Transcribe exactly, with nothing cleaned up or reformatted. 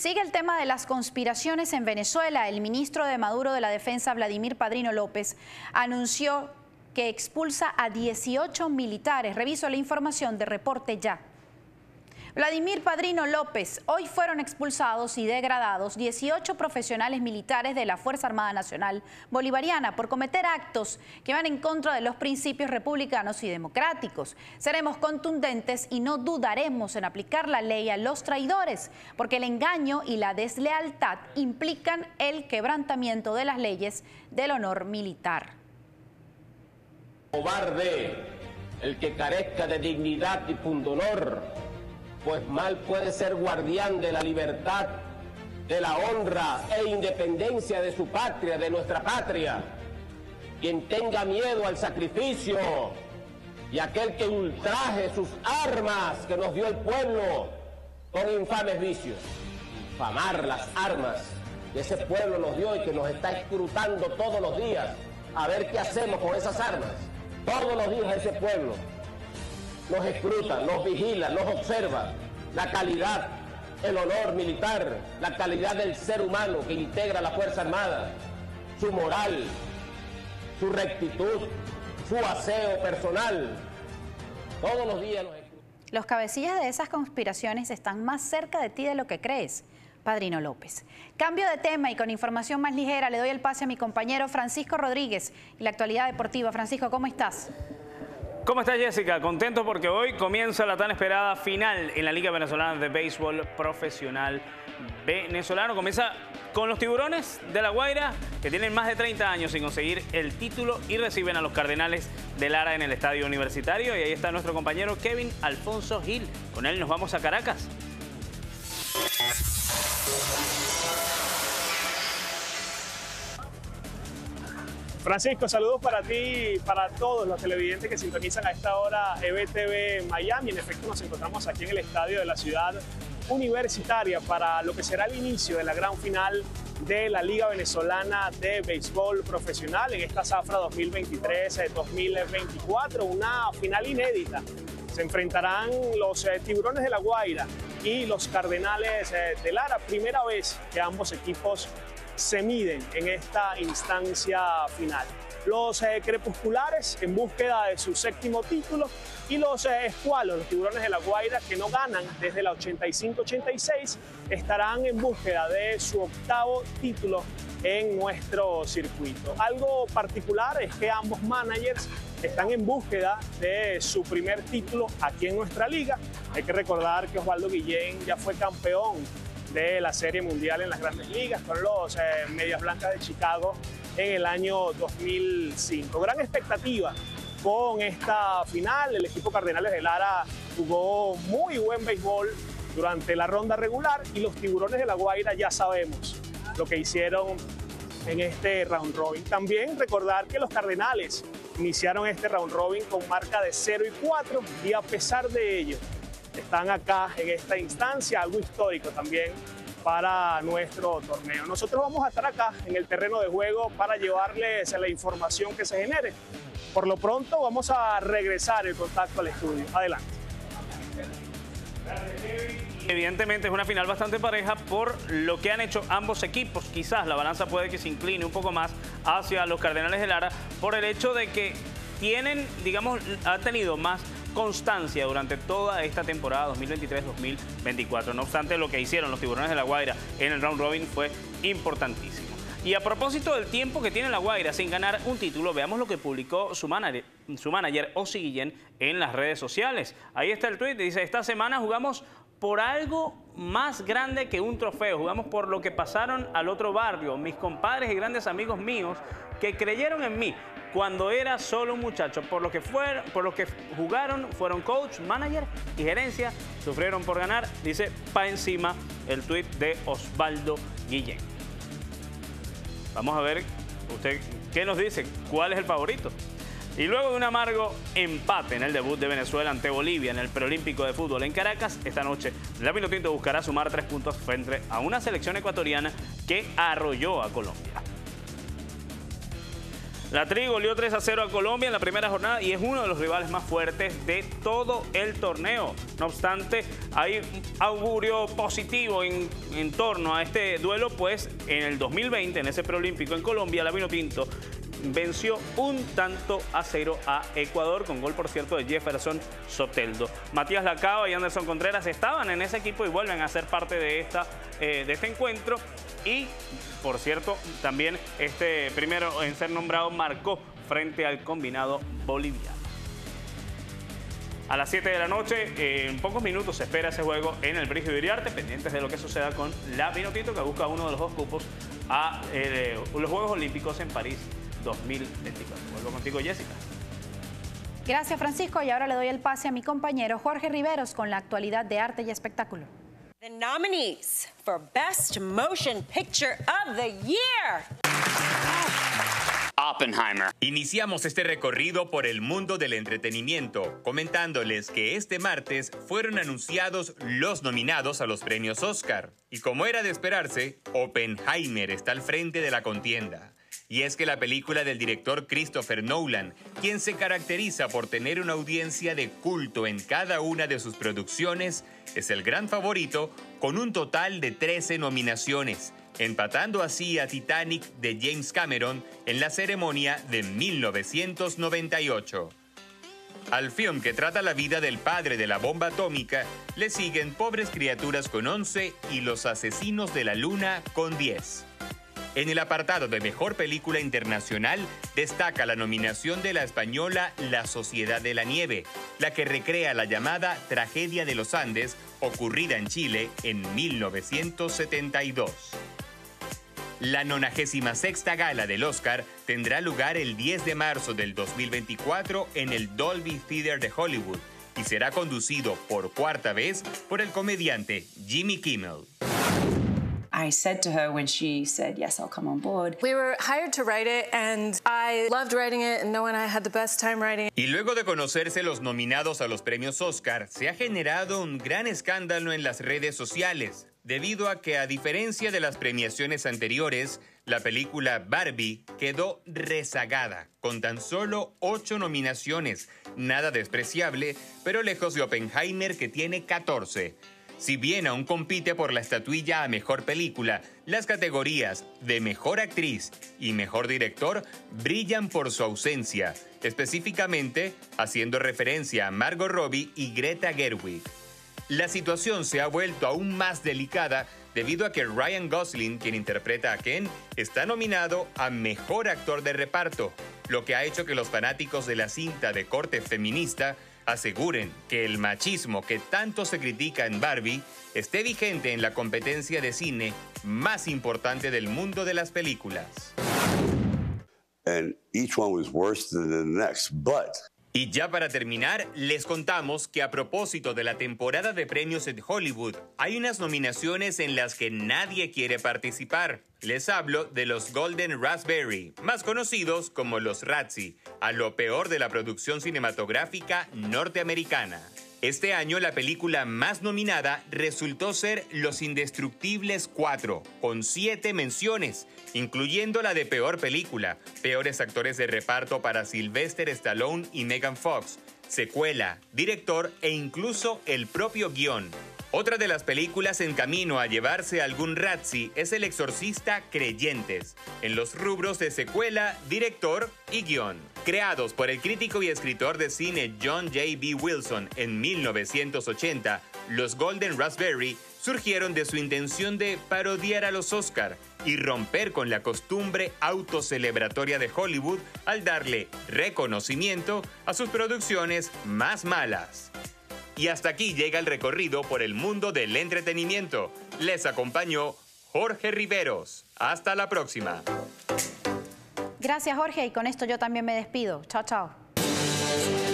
Sigue el tema de las conspiraciones en Venezuela. El ministro de Maduro de la Defensa, Vladimir Padrino López, anunció que expulsa a dieciocho militares. Reviso la información de Reporte Ya. Vladimir Padrino López, hoy fueron expulsados y degradados dieciocho profesionales militares de la Fuerza Armada Nacional Bolivariana por cometer actos que van en contra de los principios republicanos y democráticos. Seremos contundentes y no dudaremos en aplicar la ley a los traidores, porque el engaño y la deslealtad implican el quebrantamiento de las leyes del honor militar. Cobarde, el que carezca de dignidad y pundonor, pues mal puede ser guardián de la libertad, de la honra e independencia de su patria, de nuestra patria. Quien tenga miedo al sacrificio y aquel que ultraje sus armas que nos dio el pueblo con infames vicios. Infamar las armas que ese pueblo nos dio y que nos está escrutando todos los días a ver qué hacemos con esas armas. Todos los días ese pueblo nos escruta, nos vigila, nos observa la calidad, el honor militar, la calidad del ser humano que integra la Fuerza Armada, su moral, su rectitud, su aseo personal. Todos los días nos escruta. Los cabecillas de esas conspiraciones están más cerca de ti de lo que crees, Padrino López. Cambio de tema y con información más ligera le doy el pase a mi compañero Francisco Rodríguez y la actualidad deportiva. Francisco, ¿cómo estás? ¿Cómo está Jessica? Contento porque hoy comienza la tan esperada final en la Liga Venezolana de Béisbol Profesional Venezolano. Comienza con los Tiburones de La Guaira, que tienen más de treinta años sin conseguir el título y reciben a los Cardenales de Lara en el Estadio Universitario. Y ahí está nuestro compañero Kevin Alfonso Gil. Con él nos vamos a Caracas. Francisco, saludos para ti y para todos los televidentes que sintonizan a esta hora E B T V Miami. En efecto, nos encontramos aquí en el estadio de la ciudad universitaria para lo que será el inicio de la gran final de la Liga Venezolana de Béisbol Profesional en esta zafra dos mil veintitrés dos mil veinticuatro, una final inédita. Se enfrentarán los eh, Tiburones de La Guaira y los Cardenales eh, de Lara, primera vez que ambos equipos se miden en esta instancia final. Los eh, crepusculares en búsqueda de su séptimo título y los eh, escualos, los Tiburones de La Guaira, que no ganan desde la ochenta y cinco ochenta y seis, estarán en búsqueda de su octavo título en nuestro circuito. Algo particular es que ambos managers están en búsqueda de su primer título aquí en nuestra liga. Hay que recordar que Osvaldo Guillén ya fue campeón de la Serie Mundial en las Grandes Ligas con los eh, Medias Blancas de Chicago en el año dos mil cinco. Gran expectativa con esta final. El equipo Cardenales de Lara jugó muy buen béisbol durante la ronda regular y los Tiburones de La Guaira ya sabemos lo que hicieron en este round robin. También recordar que los Cardenales iniciaron este round robin con marca de cero y cuatro y a pesar de ello están acá en esta instancia, algo histórico también para nuestro torneo. Nosotros vamos a estar acá en el terreno de juego para llevarles la información que se genere. Por lo pronto vamos a regresar el contacto al estudio. Adelante. Evidentemente es una final bastante pareja por lo que han hecho ambos equipos. Quizás la balanza puede que se incline un poco más hacia los Cardenales de Lara por el hecho de que tienen, digamos, han tenido más constancia durante toda esta temporada dos mil veintitrés dos mil veinticuatro. No obstante, lo que hicieron los Tiburones de La Guaira en el round robin fue importantísimo. Y a propósito del tiempo que tiene La Guaira sin ganar un título, veamos lo que publicó su manager, su manager Ozzy Guillén en las redes sociales. Ahí está el tweet, dice: esta semana jugamos por algo más grande que un trofeo, jugamos por lo que pasaron al otro barrio, mis compadres y grandes amigos míos que creyeron en mí cuando era solo un muchacho, por lo que fueron, por lo que jugaron, fueron coach, manager y gerencia, sufrieron por ganar, dice pa' encima el tuit de Osvaldo Guillén. Vamos a ver, usted, ¿qué nos dice? ¿Cuál es el favorito? Y luego de un amargo empate en el debut de Venezuela ante Bolivia en el preolímpico de fútbol en Caracas, esta noche la Vinotinto buscará sumar tres puntos frente a una selección ecuatoriana que arrolló a Colombia. La Tri goleó tres a cero a Colombia en la primera jornada y es uno de los rivales más fuertes de todo el torneo. No obstante, hay un augurio positivo en, en torno a este duelo, pues en el dos mil veinte, en ese preolímpico en Colombia, la Vinotinto venció un tanto a cero a Ecuador, con gol, por cierto, de Jefferson Soteldo. Matías Lacaba y Anderson Contreras estaban en ese equipo y vuelven a ser parte de, esta, eh, de este encuentro. Y, por cierto, también este primero en ser nombrado marcó frente al combinado boliviano. A las siete de la noche, eh, en pocos minutos se espera ese juego en el Brígido Iriarte, pendientes de lo que suceda con la Vinotinto, que busca uno de los dos cupos a eh, los Juegos Olímpicos en París dos mil veinticuatro. Vuelvo contigo, Jessica. Gracias, Francisco. Y ahora le doy el pase a mi compañero Jorge Riveros con la actualidad de arte y espectáculo. The nominees for Best Motion Picture of the Year. Oppenheimer. Iniciamos este recorrido por el mundo del entretenimiento, comentándoles que este martes fueron anunciados los nominados a los premios Oscar. Y como era de esperarse, Oppenheimer está al frente de la contienda. Y es que la película del director Christopher Nolan, quien se caracteriza por tener una audiencia de culto en cada una de sus producciones, es el gran favorito con un total de trece nominaciones, empatando así a Titanic de James Cameron en la ceremonia de mil novecientos noventa y ocho. Al film, que trata la vida del padre de la bomba atómica, le siguen Pobres criaturas con once y Los asesinos de la luna con diez. En el apartado de Mejor Película Internacional destaca la nominación de la española La Sociedad de la Nieve, la que recrea la llamada Tragedia de los Andes, ocurrida en Chile en mil novecientos setenta y dos. La nonagésima sexta gala del Oscar tendrá lugar el diez de marzo del dos mil veinticuatro en el Dolby Theater de Hollywood y será conducido por cuarta vez por el comediante Jimmy Kimmel. I said to her when she said, yes, I'll come on board. We were hired to write it and I loved writing it and knowing I had the best time writing it. Y luego de conocerse los nominados a los premios Oscar, se ha generado un gran escándalo en las redes sociales, debido a que, a diferencia de las premiaciones anteriores, la película Barbie quedó rezagada, con tan solo ocho nominaciones, nada despreciable, pero lejos de Oppenheimer, que tiene catorce. Si bien aún compite por la estatuilla a Mejor Película, las categorías de Mejor Actriz y Mejor Director brillan por su ausencia, específicamente haciendo referencia a Margot Robbie y Greta Gerwig. La situación se ha vuelto aún más delicada debido a que Ryan Gosling, quien interpreta a Ken, está nominado a Mejor Actor de Reparto, lo que ha hecho que los fanáticos de la cinta de corte feminista aseguren que el machismo que tanto se critica en Barbie esté vigente en la competencia de cine más importante del mundo de las películas. And each one was worse than the next, but... Y ya para terminar, les contamos que a propósito de la temporada de premios en Hollywood, hay unas nominaciones en las que nadie quiere participar. Les hablo de los Golden Raspberry, más conocidos como los Razzie, a lo peor de la producción cinematográfica norteamericana. Este año la película más nominada resultó ser Los Indestructibles cuatro, con siete menciones, incluyendo la de Peor Película, Peores Actores de Reparto para Sylvester Stallone y Megan Fox, secuela, director e incluso el propio guión. Otra de las películas en camino a llevarse algún Razzie es El Exorcista Creyentes, en los rubros de secuela, director y guión. Creados por el crítico y escritor de cine John J B Wilson en mil novecientos ochenta, los Golden Raspberry surgieron de su intención de parodiar a los Oscar y romper con la costumbre autocelebratoria de Hollywood al darle reconocimiento a sus producciones más malas. Y hasta aquí llega el recorrido por el mundo del entretenimiento. Les acompañó Jorge Riveros. Hasta la próxima. Gracias, Jorge, y con esto yo también me despido. Chao, chao.